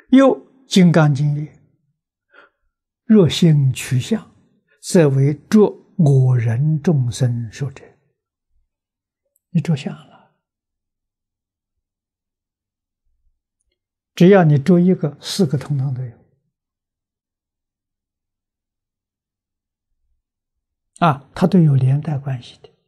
又《金刚经》曰：“若心取相，则为着我人众生受者。”你着相了，只要你着一个，四个统统都有。它都有连带关系的。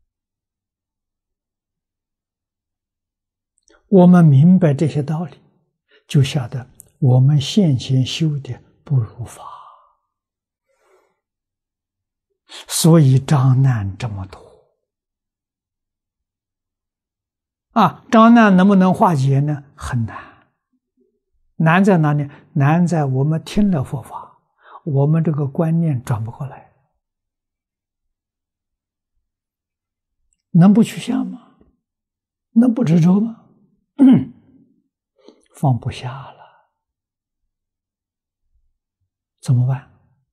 我们明白这些道理，就晓得我们现前修的不如法，所以障难这么多。障难能不能化解呢？很难。难在哪里？难在我们听了佛法，我们这个观念转不过来。能不取相吗？能不执着吗？放不下了，怎么办？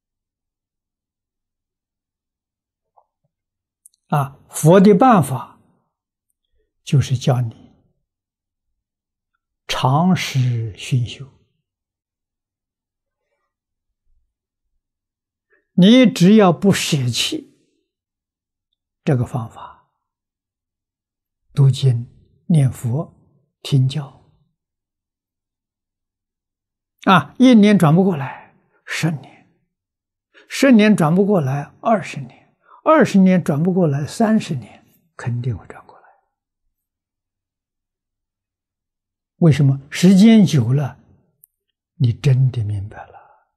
佛的办法就是教你常时熏修。你只要不舍弃这个方法，读经、念佛、听教，1年转不过来，10年，10年转不过来，20年，20年转不过来，30年，肯定会转过来。为什么？时间久了，你真的明白了。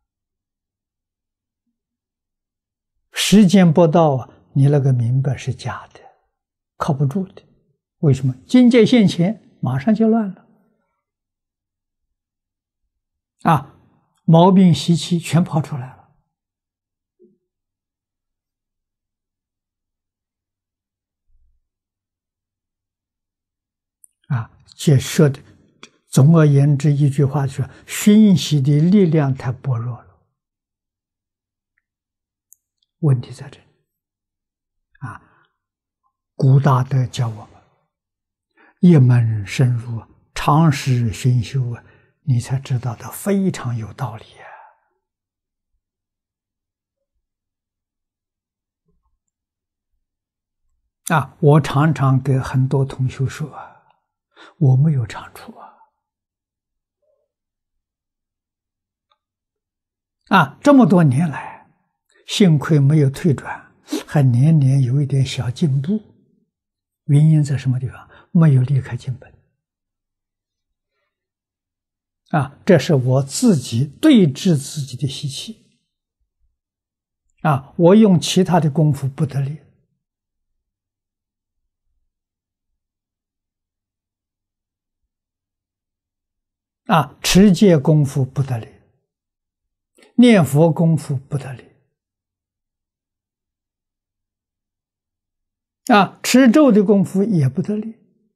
时间不到你那个明白是假的，靠不住的。为什么？境界现前，马上就乱了。毛病习气全跑出来了。这说的，总而言之一句话就是：熏习的力量太薄弱了。问题在这里。古大德教我们一门深入，常时熏修你才知道的非常有道理我常常给很多同学说我没有长处这么多年来，幸亏没有退转，还年年有一点小进步。原因在什么地方？没有离开经本这是我自己对治自己的习气我用其他的功夫不得力持戒功夫不得力，念佛功夫不得力持咒的功夫也不得力。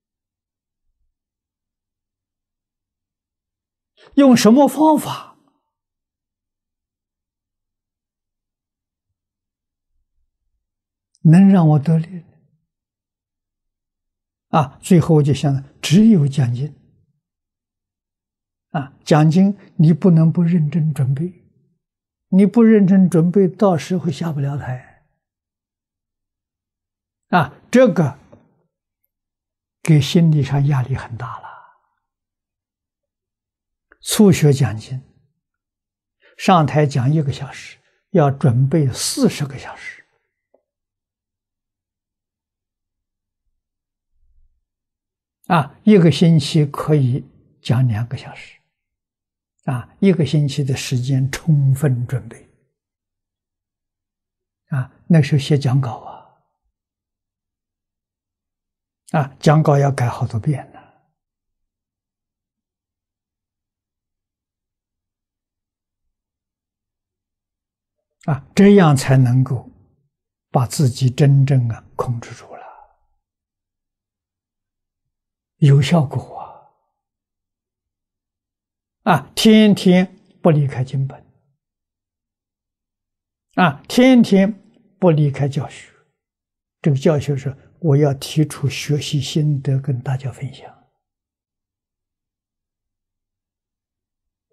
用什么方法能让我得力最后我就想，只有讲经讲经你不能不认真准备，你不认真准备，到时候下不了台这个给心理上压力很大了。初学讲经，上台讲1个小时，要准备40个小时1个星期可以讲2个小时1个星期的时间充分准备那时候写讲稿讲稿要改好多遍呢这样才能够把自己真正控制住了，有效果天天不离开经本天天不离开教学。这个教学是我要提出学习心得跟大家分享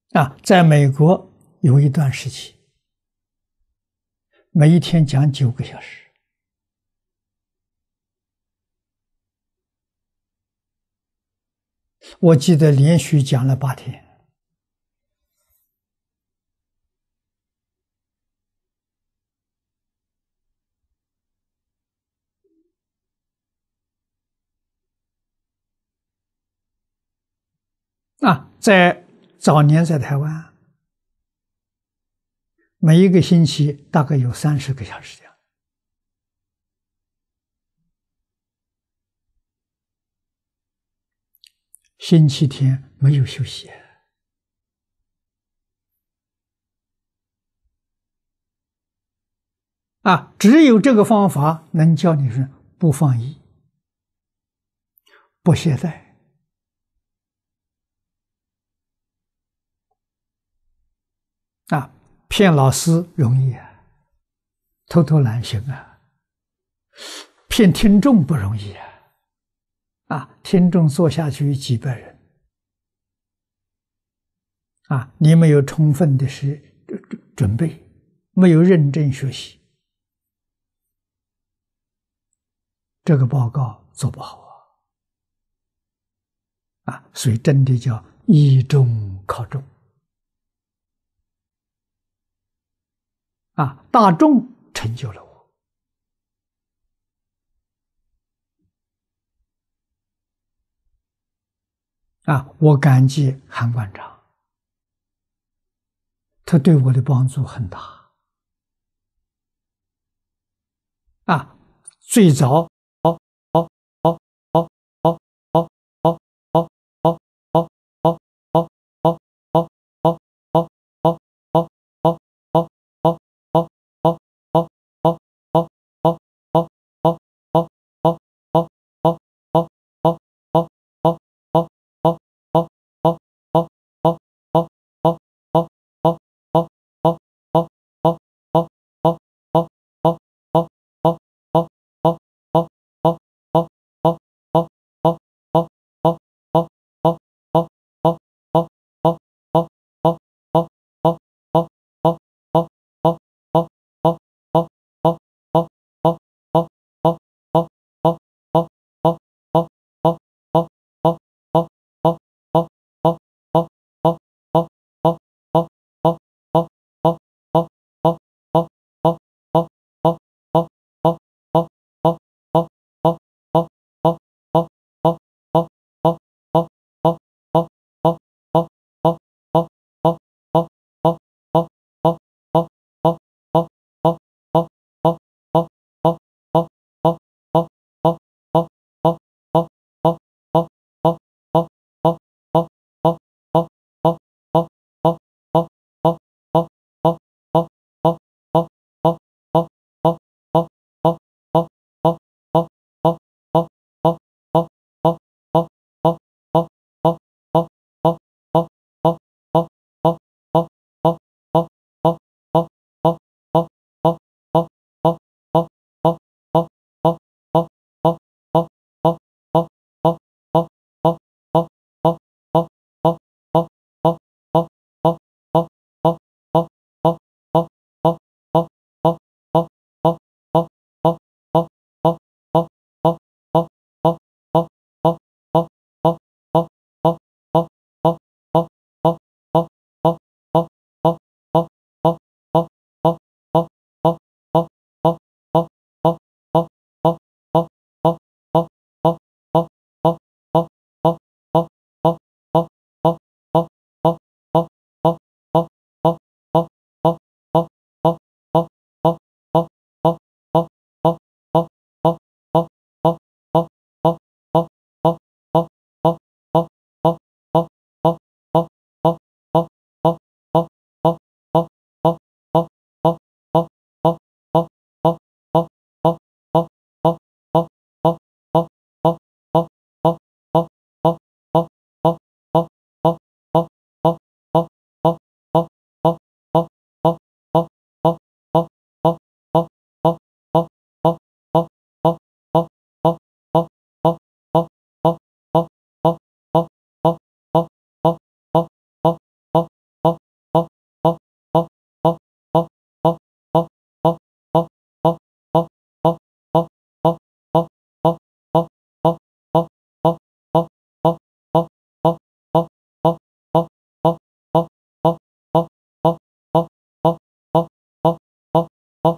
在美国有一段时期，每一天讲9个小时。我记得连续讲了8天。在早年在台湾，每一个星期大概有30个小时讲。星期天没有休息。只有这个方法能叫你是不放逸、不懈怠。骗老师容易偷偷懒行骗听众不容易听众坐下去几百人你没有充分的准备，没有认真学习，这个报告做不好所以真的叫以众考众大众成就了我。我感激韩馆长，他对我的帮助很大最早